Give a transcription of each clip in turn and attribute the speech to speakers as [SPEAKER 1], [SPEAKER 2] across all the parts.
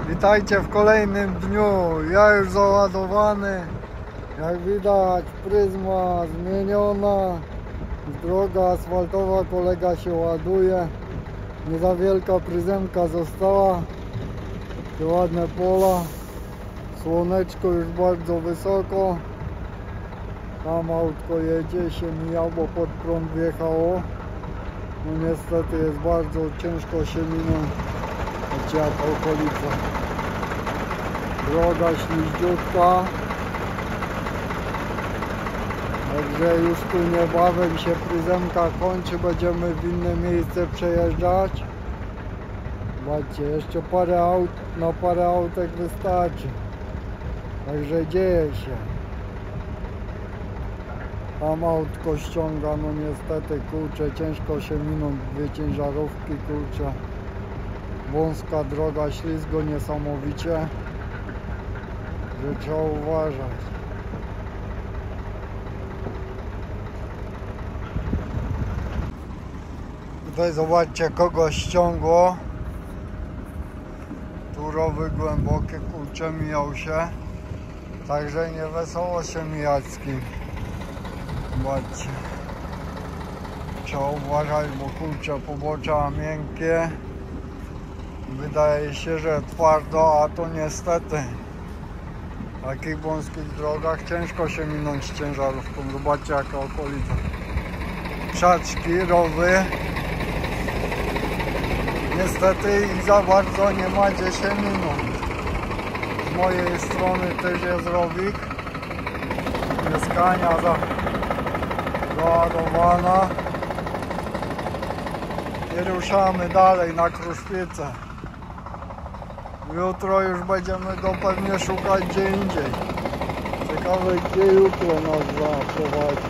[SPEAKER 1] Witajcie w kolejnym dniu. Ja już załadowany. Jak widać, pryzma zmieniona. Droga asfaltowa, kolega się ładuje. Nie za wielka pryzemka została. Te ładne pola. Słoneczko już bardzo wysoko. Tam autko jedzie, się mija, bo pod prąd wjechało. No niestety jest bardzo ciężko się minąć. Wiecie, jaka okolica. Droga śliździutka. Także już tu niebawem się pryzemka kończy. Będziemy w inne miejsce przejeżdżać. Zobaczcie, jeszcze na parę autek wystarczy. Także dzieje się. Tam autko ściąga, no niestety, kurczę, ciężko się minąć, dwie ciężarówki, kurczę. Wąska droga, ślizgo niesamowicie, że trzeba uważać. Tutaj zobaczcie, kogo ściągło. Turowy głębokie, kurczę, mijał się. Także nie wesoło się mijać z kim. Zobaczcie. Trzeba uważać, bo kurczę, pobocza miękkie. Wydaje się, że twardo, a to niestety w takich wąskich drogach ciężko się minąć ciężarówką. Zobaczcie, jaka okolica. Krzaczki, rowy. Niestety i za bardzo nie ma gdzie się minąć. Z mojej strony też jest rowik. Mieszkania załadowana. I ruszamy dalej na Kruszwice. Jutro już będziemy go pewnie szukać gdzie indziej. Ciekawe, gdzie jutro nas zaprowadzi.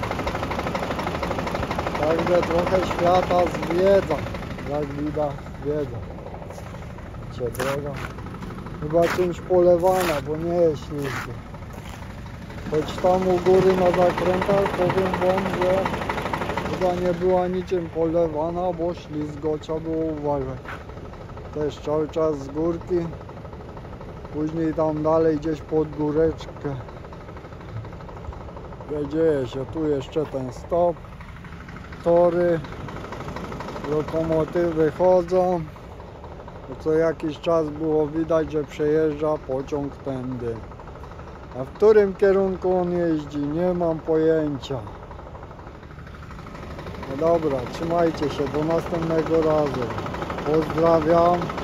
[SPEAKER 1] Także trochę świata zwiedza. Jak widać, zwiedza. Cię droga. Chyba czymś polewana, bo nie jest ślizgo. Choć tam u góry na zakrętach powiem wam, że chyba nie była niczym polewana, bo ślizgo, trzeba było uważać. Też cały czas z górki. Później tam dalej gdzieś pod góreczkę. Dzieje się, tu jeszcze ten stop. Tory. Lokomotywy chodzą. Co jakiś czas było widać, że przejeżdża pociąg tędy. A w którym kierunku on jeździ, nie mam pojęcia. No dobra, trzymajcie się, do następnego razu. Pozdrawiam.